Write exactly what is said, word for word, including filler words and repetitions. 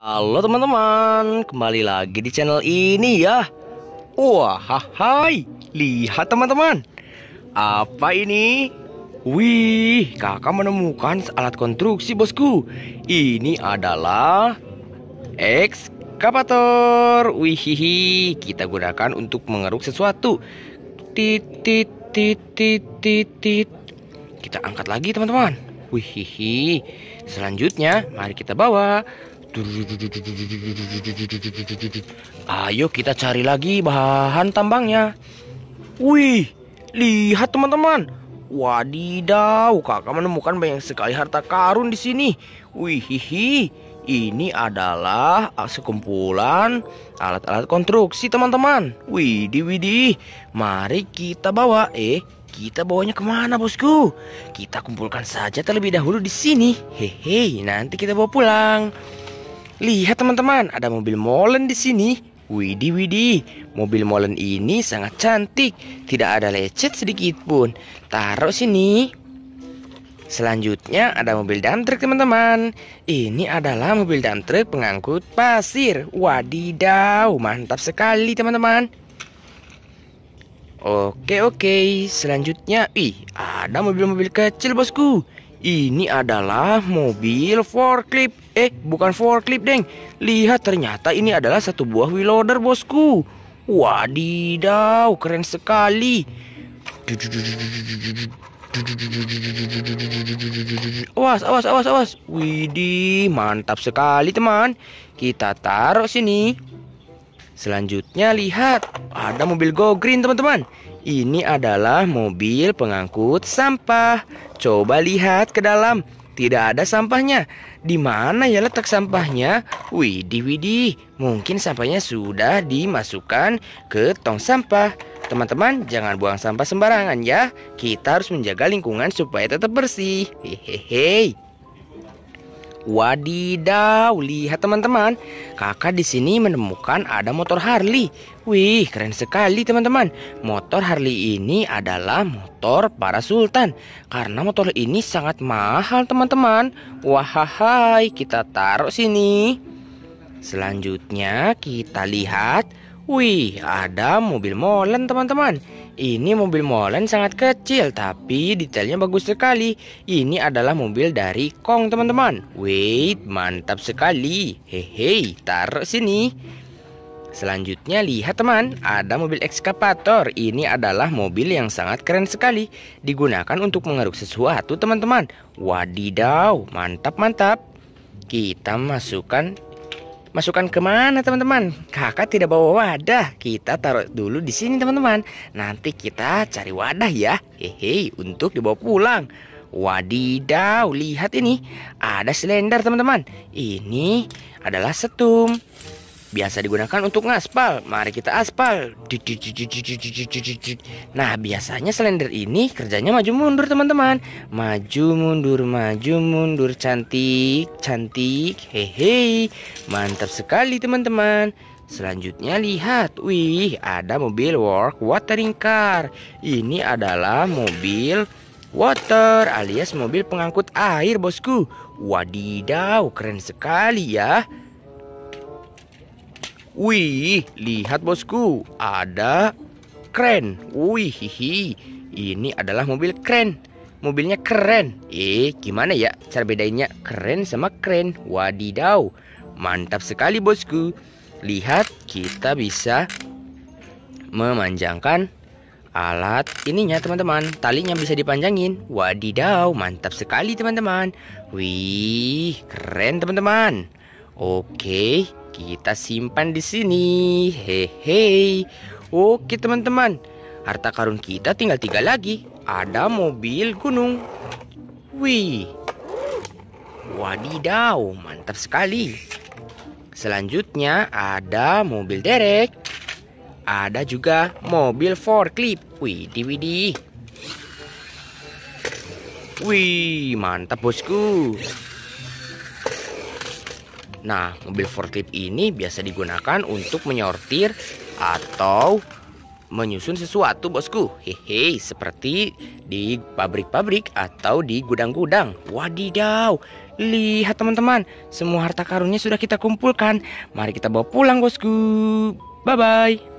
Halo teman-teman, kembali lagi di channel ini ya. Wah, hai, lihat teman-teman. Apa ini? Wih, kakak menemukan alat konstruksi bosku. Ini adalah ekskavator. Wih, kita gunakan untuk mengeruk sesuatu. Tit, tit, tit, tit, tit, tit. Kita angkat lagi teman-teman. Wih, selanjutnya mari kita bawa. Ayo kita cari lagi bahan tambangnya. Wih, lihat teman-teman. Wadidaw, kakak menemukan banyak sekali harta karun di sini. Wih, hihi. Ini adalah sekumpulan alat-alat konstruksi teman-teman. Widih, widih. Mari kita bawa. Eh, kita bawanya kemana bosku? Kita kumpulkan saja terlebih dahulu di sini. Hehe, nanti kita bawa pulang. Lihat teman-teman, ada mobil molen di sini. Widih, widih. Mobil molen ini sangat cantik. Tidak ada lecet sedikit pun. Taruh sini. Selanjutnya ada mobil dump truck teman-teman. Ini adalah mobil dump truck pengangkut pasir. Wadidaw, mantap sekali teman-teman. Oke, oke. Selanjutnya, ih, ada mobil-mobil kecil bosku. Ini adalah mobil forklift. Eh, bukan forklift, Deng. Lihat, ternyata ini adalah satu buah wheel loader, bosku. Wadidaw, keren sekali. Awas, awas, awas, awas. Widih, mantap sekali, teman. Kita taruh sini. Selanjutnya, lihat. Ada mobil Go Green, teman-teman. Ini adalah mobil pengangkut sampah. Coba lihat ke dalam. Tidak ada sampahnya. Di mana ya letak sampahnya? Widih, widih. Mungkin sampahnya sudah dimasukkan ke tong sampah. Teman-teman, jangan buang sampah sembarangan ya. Kita harus menjaga lingkungan supaya tetap bersih. Hehehe. Wadidaw, lihat teman-teman. Kakak di sini menemukan ada motor Harley. Wih, keren sekali teman-teman. Motor Harley ini adalah motor para sultan. Karena motor ini sangat mahal teman-teman. Wahai, kita taruh sini. Selanjutnya kita lihat. Wih, ada mobil molen teman-teman. Ini mobil molen sangat kecil tapi detailnya bagus sekali. Ini adalah mobil dari Kong teman-teman. Wait, mantap sekali. Hehe, taruh sini. Selanjutnya lihat teman, ada mobil ekskavator. Ini adalah mobil yang sangat keren sekali. Digunakan untuk mengeruk sesuatu teman-teman. Wadidaw, mantap mantap. Kita masukkan. Masukkan kemana teman-teman? Kakak tidak bawa wadah. Kita taruh dulu di sini teman-teman. Nanti kita cari wadah ya. Hehe, untuk dibawa pulang. Wadidaw, lihat ini. Ada silinder teman-teman. Ini adalah setum. Biasa digunakan untuk ngaspal. Mari kita aspal. Nah, biasanya silinder ini kerjanya maju mundur teman-teman. Maju mundur, maju mundur. Cantik, cantik. Hehe, mantap sekali teman-teman. Selanjutnya lihat. Wih, ada mobil work watering car. Ini adalah mobil water alias mobil pengangkut air bosku. Wadidaw, keren sekali ya. Wih, lihat bosku, ada kren. Wih, hihi. Ini adalah mobil kren. Mobilnya keren. Eh, gimana ya cara bedainnya keren sama keren? Wadidaw, mantap sekali bosku. Lihat, kita bisa memanjangkan alat ininya teman-teman. Talinya bisa dipanjangin. Wadidaw, mantap sekali teman-teman. Wih, keren teman-teman. Oke, kita simpan di sini. Hehe. Oke teman-teman, harta karun kita tinggal tiga lagi. Ada mobil gunung. Wih, wadidaw, mantap sekali. Selanjutnya ada mobil derek. Ada juga mobil forklift. Widih, widih. Wih, mantap bosku. Nah, mobil forklift ini biasa digunakan untuk menyortir atau menyusun sesuatu bosku. Hehe, seperti di pabrik-pabrik atau di gudang-gudang. Wadidaw, Lihat teman-teman, semua harta karunnya sudah kita kumpulkan. Mari kita bawa pulang bosku. Bye-bye.